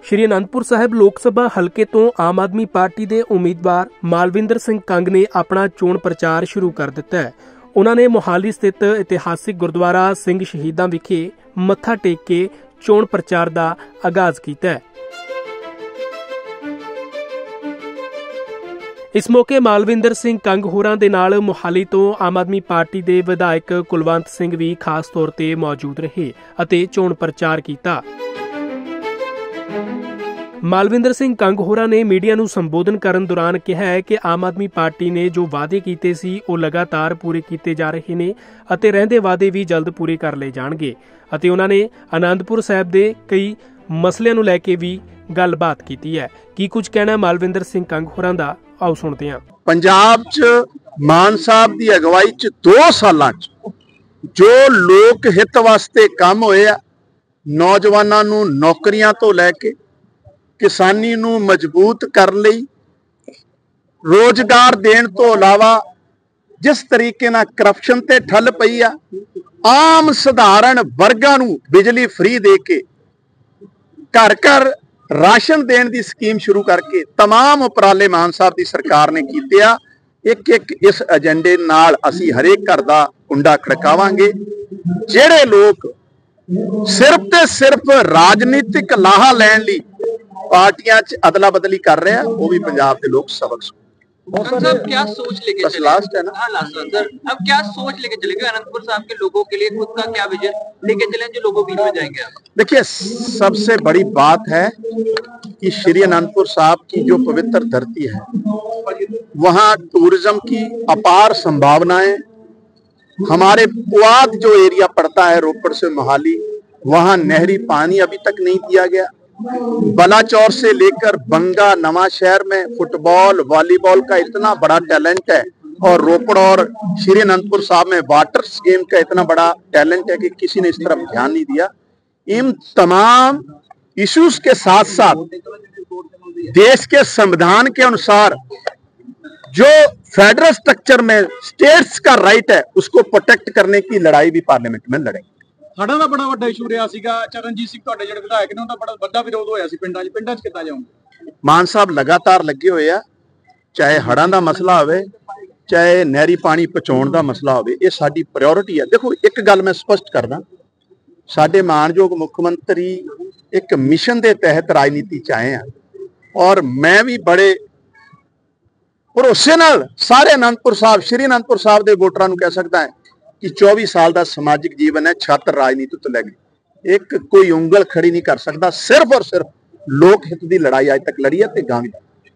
श्री आनंदपुर साहिब लोक सभा हलके तो आम आदमी पार्टी के उम्मीदवार मालविंदर सिंह कंग ने अपना चोण प्रचार शुरू कर दिता है। उन्होंने मोहाली स्थित इतिहासिक गुरुद्वारा सिंह शहीदां विखे मत्था टेक के चोण प्रचार का आगाज किया है। इस मौके मालविंदर सिंह कंग होरां दे नाल मोहाली तो आम आदमी पार्टी के विधायक कुलवंत सिंह भी खास तौर पर मौजूद रहे अते चोण प्रचार किया। मालविंदर सिंह कंग होरां ने मीडिया नूं संबोधन करन दौरान कहा है कि आम आदमी पार्टी ने जो वादे कीते सी वो लगातार पूरे कीते जा रहे ने अते रहिंदे वादे भी जल्द पूरे कर लए जाणगे अते उन्हां ने आनंदपुर साहिब दे कई मसलिਆਂ ਨੂੰ ਲੈ ਕੇ भी गलबात कीती है। की कुछ कहना मालविंदर सिंह कंग होरां दा आओ सुणदे हां। पंजाब च मान साहब दी अगवाई च 2 सालां च जो लोक हित वास्ते काम होए आ, नौजवानां नूं नौकरियां तो लैके किसानी नूं मजबूत कर लई रोजगार देण तो इलावा जिस तरीके नाल करप्शन ते ठल पई आ, आम सधारण वर्गां नूं बिजली फ्री दे के घर घर राशन देण दी स्कीम शुरू करके तमाम उपराले मान साहब दी सरकार ने कीते आ। एक एक इस एजेंडे नाल असीं हरेक घर दा कुंडा खड़कावांगे। जिहड़े लोग सिर्फ ते सिर्फ राजनीतिक लाहा लैण लई पार्टियां च अदला बदली कर रहे हैं, वो भी पंजाब के लोग सबक सुन। सर क्या सोच लेके चले? लास्ट है ना? हाँ लास्ट सर। अब क्या सोच लेके चलेंगे अनंतपुर साहब के लोगों के लिए, खुद का क्या विजन लेके चले जो लोगों बीच में जाएंगे? देखिए, सबसे बड़ी बात है कि श्री आनंदपुर साहब की जो पवित्र धरती है, वहाँ टूरिज्म की अपार संभावनाएं। हमारे पुआध जो एरिया पड़ता है रोपड़ से मोहाली, वहाँ नहरी पानी अभी तक नहीं दिया गया। बलाचौर से लेकर बंगा नवा शहर में फुटबॉल वॉलीबॉल का इतना बड़ा टैलेंट है और रोपड़ और श्री आनंदपुर साहब में वाटर गेम का इतना बड़ा टैलेंट है कि किसी ने इस तरफ ध्यान नहीं दिया। इन तमाम इश्यूज के साथ साथ देश के संविधान के अनुसार जो फेडरल स्ट्रक्चर में स्टेट्स का राइट है उसको प्रोटेक्ट करने की लड़ाई भी पार्लियामेंट में लड़ेंगे। हड़ां दा बड़ा वड्डा इशू रहा सीगा। चरणजीत सिंह तुहाडे जिहड़े विधायक ने उनका बड़ा वड्डा विरोध होया सी पिंडां 'च किद्दां जाऊंगे? मान साहब लगातार लगे हुए आ, चाहे हड़ां दा मसला होवे चाहे नहरी पानी पहुंचाउण दा मसला होवे, ये साडी प्रायोरिटी है। देखो, एक गल मैं स्पष्ट करदा, साडे मानयोग मुख्यमंत्री एक मिशन के तहत राजनीति च आए हैं और मैं भी बड़े भरोसे नाल सारे आनंदपुर साहब श्री आनंदपुर साहब के वोटरां नूं कह सकदा है कि 24 साल का समाजिक जीवन है, छात्र राजनीति तो लैके एक कोई उंगल खड़ी नहीं कर सकता। सिर्फ और सिर्फ लोक हित की लड़ाई आज तक लड़ी है ते गांवी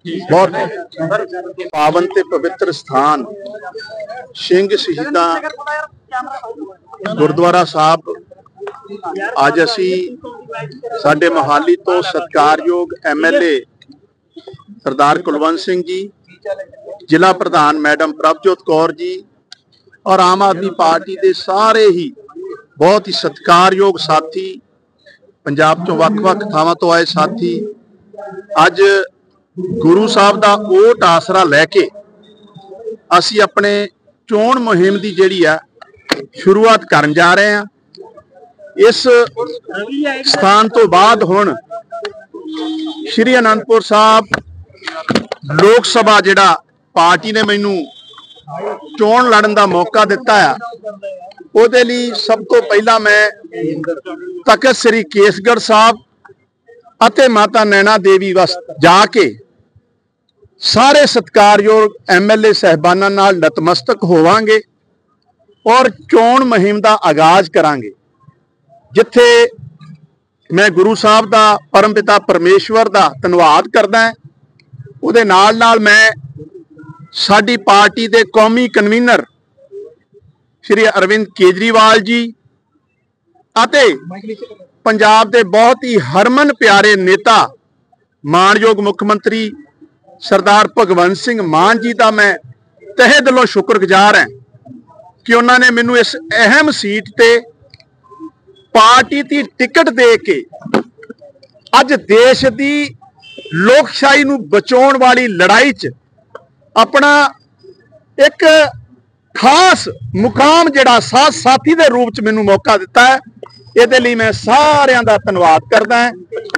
बहुत पावन ते पवित्र स्थान सिंह शहीदां गुरुद्वारा साहब अज असी साडे मोहाली तो सत्कारयोग MLA सरदार कुलवंत सिंह जी, जिला प्रधान मैडम प्रभजोत कौर जी और आम आदमी पार्टी के सारे ही बहुत ही सत्कारयोग साथी, पंजाब चों वख-वख थावां तो आए साथी अज गुरु साहब का ओट आसरा लैके असी अपने चोण मुहिम की जिहड़ी है शुरुआत करन जा रहे हैं। इस स्थान तो बाद हुण श्री आनंदपुर साहब लोक सभा जिहड़ा पार्टी ने मैनू चोण लड़न का मौका दिता है, ਉਹਦੇ ਲਈ सब तो पहला मैं तखत श्री केसगढ़ साहब ਅਤੇ माता नैना देवी वस जाके सारे सत्कारयोग MLA साहबाना नाल नतमस्तक होवांगे और चोण मुहिम का आगाज करांगे, जिथे मैं गुरु साहब का परमपिता परमेश्वर का धन्यवाद करदा। ਉਹਦੇ नाल मैं साडी पार्टी के कौमी कन्वीनर श्री अरविंद केजरीवाल जी अते पंजाब के बहुत ही हरमन प्यारे नेता मानयोग मुख्यमंत्री सरदार भगवंत सिंह मान जी का मैं तहे दिलों शुक्रगुजार है कि उन्होंने मैनू इस अहम सीट ते पार्टी की टिकट दे के अज देश की लोकशाही नू बचाउण वाली लड़ाई च अपना एक खास मुकाम जिहड़ा साथ साथी के रूप च मैनू मौका दिता है। ये मैं सारियां दा धन्नवाद करदा।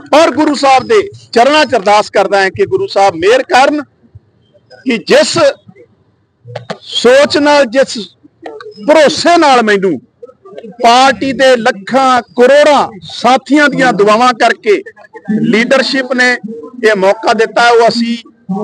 ਔਰ ਗੁਰੂ ਸਾਹਿਬ ਦੇ ਚਰਨਾਂ 'ਚ ਅਰਦਾਸ ਕਰਦਾ ਹਾਂ ਕਿ ਗੁਰੂ ਸਾਹਿਬ ਮਿਹਰ ਕਰਨ ਕਿ ਜਿਸ ਸੋਚ ਨਾਲ, ਜਿਸ ਭਰੋਸੇ ਨਾਲ ਮੈਨੂੰ ਪਾਰਟੀ ਦੇ ਲੱਖਾਂ ਕਰੋੜਾਂ ਸਾਥੀਆਂ ਦੀਆਂ ਦੁਆਵਾਂ ਕਰਕੇ ਲੀਡਰਸ਼ਿਪ ਨੇ ਇਹ ਮੌਕਾ ਦਿੱਤਾ, ਉਹ ਅਸੀਂ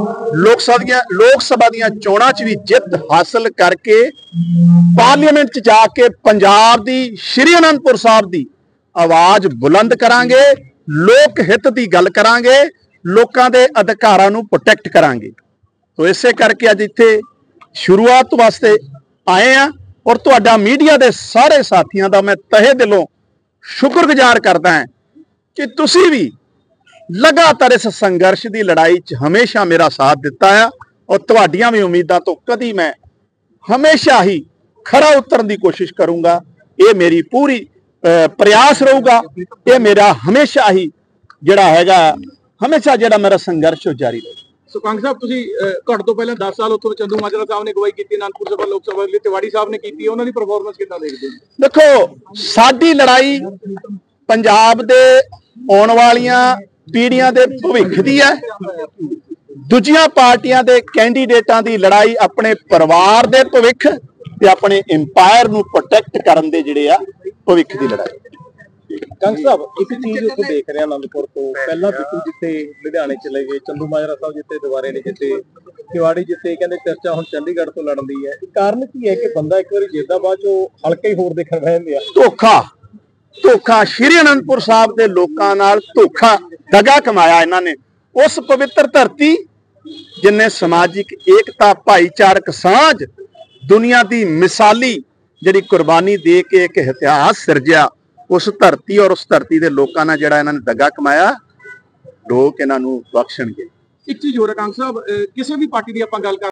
ਲੋਕ ਸਭਾ ਦੀਆਂ ਚੋਣਾਂ 'ਚ ਵੀ ਜਿੱਤ ਹਾਸਲ ਕਰਕੇ ਪਾਰਲੀਮੈਂਟ 'ਚ ਜਾ ਕੇ ਪੰਜਾਬ ਦੀ, ਸ਼੍ਰੀ ਅਨੰਦਪੁਰ ਸਾਹਿਬ ਦੀ ਆਵਾਜ਼ ਬੁਲੰਦ ਕਰਾਂਗੇ, ਲੋਕ ਹਿੱਤ ਦੀ ਗੱਲ ਕਰਾਂਗੇ, ਲੋਕਾਂ ਦੇ ਅਧਿਕਾਰਾਂ ਨੂੰ ਪ੍ਰੋਟੈਕਟ ਕਰਾਂਗੇ। ਤੋ ਇਸੇ ਕਰਕੇ ਅੱਜ ਇੱਥੇ ਸ਼ੁਰੂਆਤ ਵਾਸਤੇ ਆਏ ਆ ਔਰ ਤੁਹਾਡਾ ਮੀਡੀਆ ਦੇ ਸਾਰੇ ਸਾਥੀਆਂ ਦਾ ਮੈਂ ਤਹਿ ਦਿਲੋਂ ਸ਼ੁਕਰਗੁਜ਼ਾਰ ਕਰਦਾ ਹਾਂ ਕਿ ਤੁਸੀਂ ਵੀ ਲਗਾਤਾਰ ਇਸ ਸੰਘਰਸ਼ ਦੀ ਲੜਾਈ 'ਚ ਹਮੇਸ਼ਾ ਮੇਰਾ ਸਾਥ ਦਿੱਤਾ ਆ ਔਰ ਤੁਹਾਡੀਆਂ ਵੀ ਉਮੀਦਾਂ ਤੋਂ ਕਦੀ ਮੈਂ ਹਮੇਸ਼ਾ ਹੀ ਖਰਾ ਉਤਰਨ ਦੀ ਕੋਸ਼ਿਸ਼ ਕਰੂੰਗਾ। ਇਹ ਮੇਰੀ ਪੂਰੀ ਪ੍ਰयास ਰਹੂਗਾ, ਇਹ ਮੇਰਾ ਹਮੇਸ਼ਾ ਹੀ ਜਿਹੜਾ ਹੈਗਾ, ਹਮੇਸ਼ਾ ਜਿਹੜਾ ਮੇਰਾ ਸੰਘਰਸ਼ ਉਹ ਜਾਰੀ ਰਹੇਗਾ। ਸੋ ਕੰਗ ਸਾਹਿਬ, ਤੁਸੀਂ ਘੱਟ ਤੋਂ ਪਹਿਲਾਂ 10 ਸਾਲ ਉੱਥੋਂ ਚੰਦੂ ਮਾਜਰਾ ਸਾਹਿਬ ਨੇ ਅਗਵਾਈ ਕੀਤੀ, ਅਨੰਦਪੁਰ ਸਾਹਿਬ ਲੋਕ ਸਭਾ ਲਈ ਤਿਵਾੜੀ ਸਾਹਿਬ ਨੇ ਕੀਤੀ, ਉਹਨਾਂ ਦੀ ਪਰਫਾਰਮੈਂਸ ਕਿੱਦਾਂ ਦੇਖਦੇ ਹੋ? ਦੇਖੋ, ਸਾਡੀ ਲੜਾਈ ਪੰਜਾਬ ਦੇ ਆਉਣ ਵਾਲੀਆਂ ਪੀੜ੍ਹੀਆਂ ਦੇ ਭਵਿੱਖ ਦੀ ਹੈ। ਦੂਜੀਆਂ ਪਾਰਟੀਆਂ ਦੇ ਕੈਂਡੀਡੇਟਾਂ ਦੀ ਲੜਾਈ ਆਪਣੇ ਪਰਿਵਾਰ ਦੇ ਭਵਿੱਖ ਤੇ ਆਪਣੇ ਇੰਪਾਇਰ ਨੂੰ ਪ੍ਰੋਟੈਕਟ ਕਰਨ ਦੇ ਜਿਹੜੇ ਆ ਭਵਿੱਖ ਦੀ ਲੜਾਈ। ਕੰਗ ਸਾਹਿਬ, ਇੱਕ ਚੀਜ਼ ਉੱਥੇ ਦੇਖ ਰਹੇ ਅਨੰਦਪੁਰ ਤੋਂ ਪਹਿਲਾਂ ਬਿੱਟੂ ਜਿੱਤੇ ਲੁਧਿਆਣੇ ਚਲੇ ਗਏ, ਚੰਦੂ ਮਾਜਰਾ ਸਾਹਿਬ ਜਿੱਤੇ ਦੁਬਾਰੇ ਨਹੀਂ ਜਿੱਤੇ, ਤਿਵਾੜੀ ਜਿੱਤੇ, ਕਹਿੰਦੇ ਚਰਚਾ ਹੁਣ ਚੰਡੀਗੜ੍ਹ ਤੋਂ ਲੜਨ ਦੀ ਹੈ। ਕਾਰਨ ਕੀ ਹੈ ਕਿ ਬੰਦਾ ਇੱਕ ਵਾਰੀ ਜਿੱਤਦਾ ਬਾਅਦ ਚੋਂ ਹਲਕੇ ਹੀ ਹੋਰ ਦੇਖਣ ਬਹਿ ਜਾਂਦੇ ਆ? ਧੋਖਾ ਸ਼੍ਰੀ ਅਨੰਦਪੁਰ ਸਾਹਿਬ ਦੇ ਲੋਕਾਂ ਨਾਲ ਧੋਖਾ ਦਗਾ ਕਮਾਇਆ ਇਹਨਾਂ ਨੇ। ਉਸ ਪਵਿੱਤਰ ਧਰਤੀ ਜਿਨੇ ਸਮਾਜਿਕ ਏਕਤਾ, ਭਾਈਚਾਰਕ ਸਾਂਝ, ਦੁਨੀਆ ਦੀ ਮਿਸਾਲੀ ਜਿਹੜੀ ਕੁਰਬਾਨੀ ਦੇ ਕੇ ਇੱਕ ਇਤਿਹਾਸ ਸਿਰਜਿਆ, ਉਸ ਧਰਤੀ ਔਰ ਉਸ ਧਰਤੀ ਦੇ ਲੋਕਾਂ ਨਾਲ ਜਿਹੜਾ ਇਹਨਾਂ ਨੇ ਦਗਾ ਕਮਾਇਆ, ਲੋਕ ਇਹਨਾਂ ਨੂੰ ਬਖਸ਼ਣਗੇ। ਇੱਕ ਚੀਜ਼ ਹੋਰ ਹੈ ਕੰਗ ਸਾਹਿਬ, ਕਿਸੇ ਵੀ ਪਾਰਟੀ ਦੀ ਆਪਾਂ ਗੱਲ